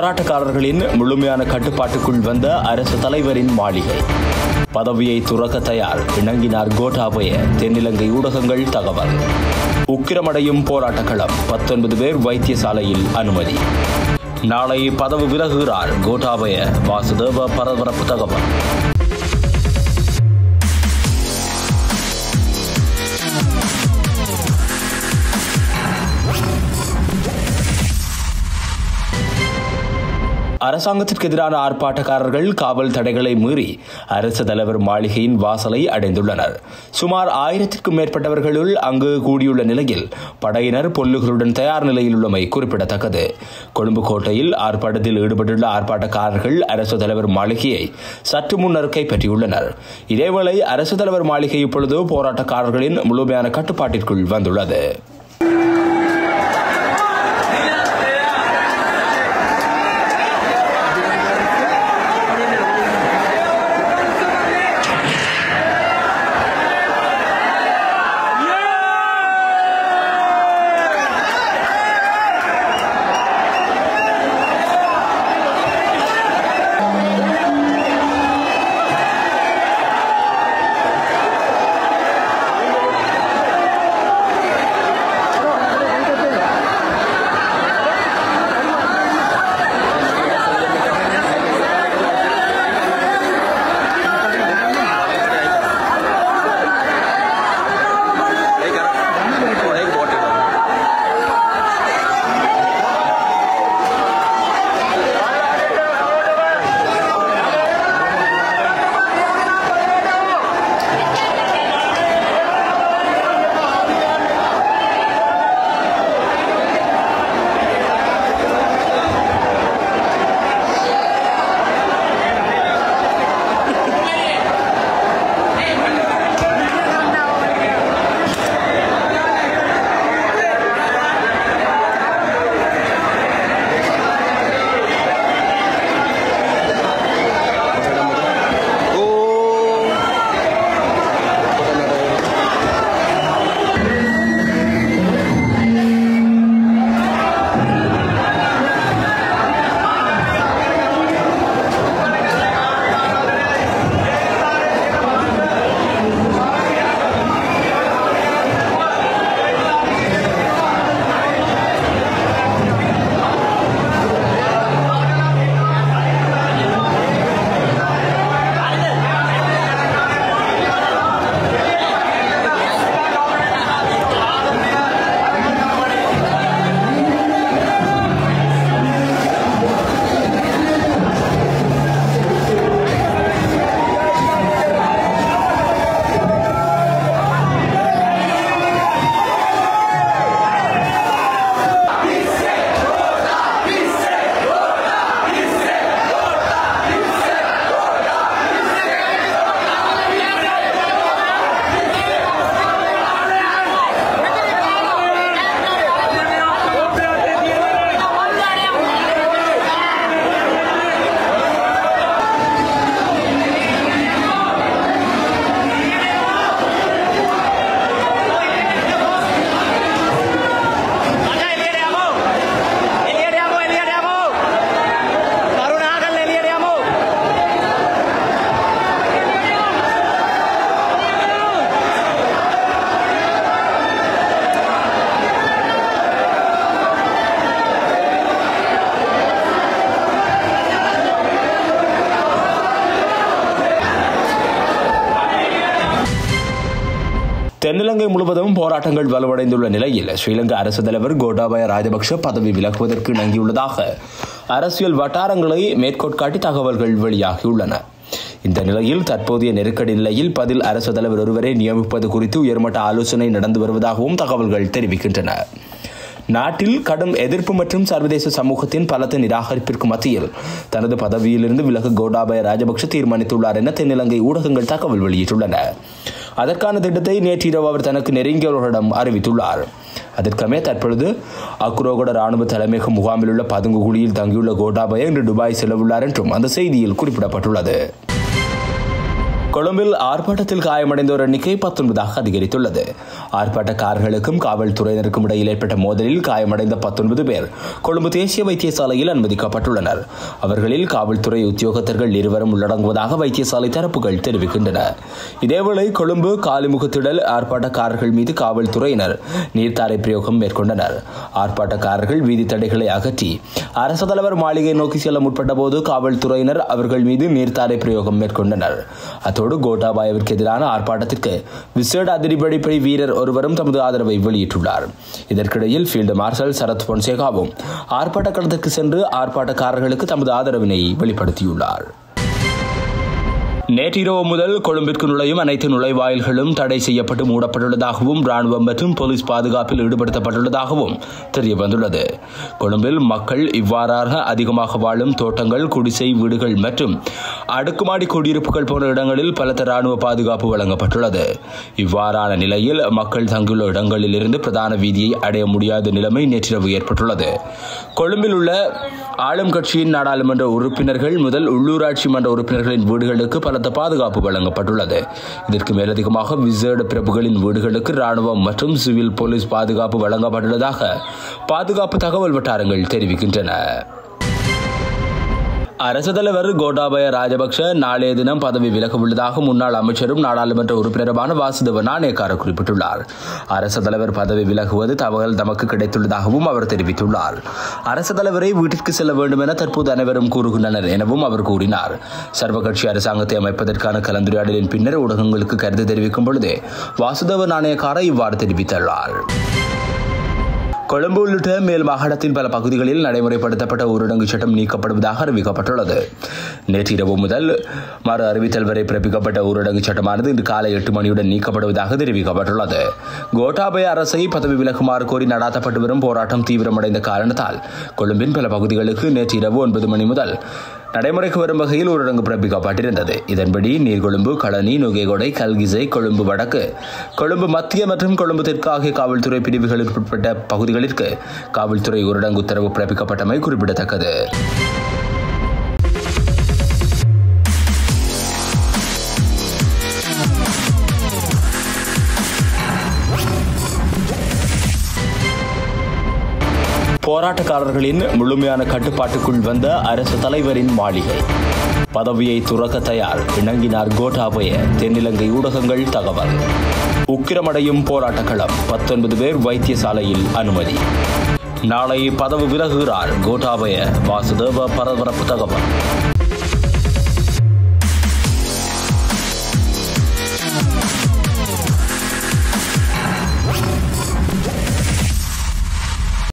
போராட்டக்காரர்களின் முழுமையான கட்டுப்பாட்டுக்குள் வந்த அரசு தலைவரின் மாளிகை. பதவியை துறக்க தயார் இணங்கினார் கோட்டாபய. தென்னிலங்கை ஊடகங்கள் தகவல். உக்கிரமடையும் போராட்ட களம். 19 பேர் வைத்தியசாலையில் அனுமதி. நாளை பதவி விலகுகிறார் கோட்டாபய. வாசுதேவ பரபரப்பு தகவல். அரசாங்கத்திற்கு எதிரான ஆர்ப்பாட்டக்காரர்கள் காவல் தடைகளை மீறி அரசு தலைவர் மாளிகையின் வாசலை அடைந்துள்ளனர். சுமார் 1000க்கும் மேற்பட்டவர்களுள் அங்கு கூடியுள்ள நிலையில் படையினர் பொல்லுகளுடன் தயார் நிலையில் உள்ளமை குறிப்பிடத்தக்கது. கொழும்பு கோட்டையில் ஆர்ப்பாட்டத்தில் ஈடுபட்டுள்ள ஆர்ப்பாட்டக்காரர்கள் அரசு தலைவர் மாளிகையை சற்று முன்னர் கைப்பற்றியுள்ளனர். இதேவேளை அரசு தலைவர் மாளிகை இப்பொழுது போராட்டக்காரர்களின் முழுமையான கட்டுப்பாட்டிற்குள் வந்துள்ளது. தென்னிலங்கை முழுவதும் போராட்டங்கள் வலுவடைந்துள்ள நிலையில் ஸ்ரீலங்கா அரசு தலைவர் கோட்டாபய ராஜபக்ஷ பதவி விலகுவதற்கு இணங்கியுள்ளதாக அரசியல் வட்டாரங்களை மேற்கோட்காட்டி தகவல்கள் வெளியாகியுள்ளன. இந்த நிலையில் தற்போதைய நெருக்கடி நிலையில் பதில் அரசு தலைவர் ஒருவரை நியமிப்பது குறித்து உயர்மட்ட ஆலோசனை நடந்து வருவதாகவும் தகவல்கள் தெரிவிக்கின்றன. நாட்டில் கடும் எதிர்ப்பு மற்றும் சர்வதேச சமூகத்தின் பலத்த நிராகரிப்பிற்கு மத்தியில் தனது பதவியிலிருந்து விலக கோட்டாபய ராஜபக்ஷ தீர்மானித்துள்ளார் என தென்னிலங்கை ஊடகங்கள் தகவல் வெளியிட்டுள்ளன. அதற்கான திட்டத்தை நேற்றிரவு அவர் தனக்கு நெருங்கியவர்களிடம் அறிவித்துள்ளார். அதற்கமே தற்பொழுது அக்குரோகொட ராணுவ தலைமையக முகாமில் உள்ள பதுங்கு குழியில் தங்கியுள்ள கோட்டாபய இன்று துபாய் செல்லவுள்ளார் என்றும் அந்த செய்தியில் குறிப்பிடப்பட்டுள்ளது. கொழும்பில் ஆர்ப்பாட்டத்தில் காயமடைந்தோர் எண்ணிக்கை 19 அதிகரித்துள்ளது. ஆர்ப்பாட்டக்காரர்களுக்கும் காவல்துறையினருக்கும் இடையில் ஏற்பட்ட மோதலில் காயமடைந்த 19 பேர் கொழும்பு தேசிய வைத்தியசாலையில் அனுமதிக்கப்பட்டுள்ளனர். அவர்களில் காவல்துறை உத்தியோகத்தர்கள் இருவரும் உள்ளடங்குவதாக வைத்தியசாலை தரப்புகள் தெரிவிக்கின்றன. இதேவேளை கொழும்பு காலிமுகத்திடல் ஆர்ப்பாட்டக்காரர்கள் மீது காவல்துறையினர் நீர்த்தாரை பிரயோகம் மேற்கொண்டனர். ஆர்ப்பாட்டக்காரர்கள் வீதி தடைகளை அகற்றி அரசு தலைவர் மாளிகை நோக்கி செல்ல முற்பட்ட போது காவல்துறையினர் அவர்கள் மீது நீர்த்தாரை பிரயோகம் மேற்கொண்டனர். அத்தோடு கோட்டாபாயவிற்கு எதிரான ஆர்ப்பாட்டத்திற்கு விசேட அதிரடிப்படை வீரர் ஒருவரும் தமது ஆதரவை வெளியிட்டுள்ளார். இதற்கிடையில் ஃபீல்டு மார்ஷல் சரத் பொன்சேகாவும் ஆர்ப்பாட்ட களத்திற்கு சென்று ஆர்ப்பாட்டக்காரர்களுக்கு தமது ஆதரவினை வெளிப்படுத்தியுள்ளார். நேற்றிரவு முதல் கொழும்பிற்கு நுழையும் அனைத்து நுழைவாயில்களும் தடை செய்யப்பட்டு மூடப்பட்டுள்ளதாகவும் ராணுவம் மற்றும் போலீஸ் பாதுகாப்பில் ஈடுபடுத்தப்பட்டுள்ளதாகவும் தெரியவந்துள்ளது. கொழும்பில் மக்கள் இவ்வாறாக அதிகமாக வாழும் தோட்டங்கள், குடிசை வீடுகள் மற்றும் அடுக்குமாடி குடியிருப்புகள் போன்ற இடங்களில் பலத்த ராணுவ பாதுகாப்பு வழங்கப்பட்டுள்ளது. இவ்வாறான நிலையில் மக்கள் தங்கியுள்ள இடங்களில் இருந்து பிரதான வீதியை அடைய முடியாத நிலைமை நேற்றிரவு ஏற்பட்டுள்ளது. கொழும்பில் உள்ள ஆளும் கட்சியின் நாடாளுமன்ற உறுப்பினர்கள் முதல் உள்ளூராட்சி மன்ற உறுப்பினர்களின் வீடுகளுக்கு பலத்த பாதுகாப்பு வழங்கப்பட்டுள்ளது. இதற்கு மேலதிகமாக விசேட பிரபுகளின் வீடுகளுக்கு ராணுவம் மற்றும் சிவில் போலீஸ் பாதுகாப்பு வழங்கப்பட்டுள்ளதாக பாதுகாப்பு தகவல் வட்டாரங்கள் தெரிவிக்கின்றன. அரசு தலைவர் கோட்டாபய ராஜபக்ஷ நாளைய தினம் பதவி விலக உள்ளதாக முன்னாள் அமைச்சரும் நாடாளுமன்ற உறுப்பினருமான வாசுதேவ நாணயக்கார குறிப்பிட்டுள்ளார். அரசு தலைவர் பதவி விலகுவது தகவல் தமக்கு கிடைத்துள்ளதாகவும் அவர் தெரிவித்துள்ளார். அரசு தலைவரை வீட்டிற்கு செல்ல வேண்டும் என தற்போது அனைவரும் கூறுகின்றனர் எனவும் அவர் கூறினார். சர்வகட்சி அரசாங்கத்தை அமைப்பதற்கான கலந்துரையாடலின் பின்னர் ஊடகங்களுக்கு கருத்து தெரிவிக்கும் பொழுதே வாசுதேவ நாணயக்கார இவ்வாறு தெரிவித்துள்ளார். கொழும்பு உள்ளிட்ட மேல் மாகாணத்தின் பல பகுதிகளில் நடைமுறைப்படுத்தப்பட்ட ஊரடங்கு சட்டம் நீக்கப்படுவதாக அறிவிக்கப்பட்டுள்ளது. நேற்று இரவு முதல் மறு அறிவித்தல் வரை பிறப்பிக்கப்பட்ட ஊரடங்கு சட்டமானது இன்று காலை 8 மணியுடன் நீக்கப்படுவதாக தெரிவிக்கப்பட்டுள்ளது. கோட்டாபய அரசை பதவி விலகுமாறு கோரி நடாத்தப்பட்டு வரும் போராட்டம் தீவிரமடைந்த காரணத்தால் கொழும்பின் பல பகுதிகளுக்கு நேற்று இரவு 9 மணி முதல் நடைமுறைக்கு வரும் வகையில் ஊரடங்கு பிறப்பிக்கப்பட்டிருந்தது. இதன்படி நீர்கொழும்பு, களனி, நுகேகொடை, கல்கிசை, கொழும்பு வடக்கு, கொழும்பு மத்திய மற்றும் கொழும்பு தெற்கு ஆகிய காவல்துறை பிரிவுகளுக்கு உட்பட்ட பகுதிகளிற்கு காவல்துறை ஊரடங்கு உத்தரவு பிறப்பிக்கப்பட்டமை குறிப்பிடத்தக்கது. போராட்டக்காரர்களின் முழுமையான கட்டுப்பாட்டுக்குள் வந்த அரசு தலைவரின் மாளிகை. பதவியை துறக்க தயார், இணங்கினார் கோட்டாபய. தென்னிலங்கை ஊடகங்கள் தகவல். உக்கிரமடையும் போராட்ட களம். 19 பேர் வைத்தியசாலையில் அனுமதி. நாளை பதவி விலகுகிறார் கோட்டாபய. வாசுதேவ பரபரப்பு தகவல்.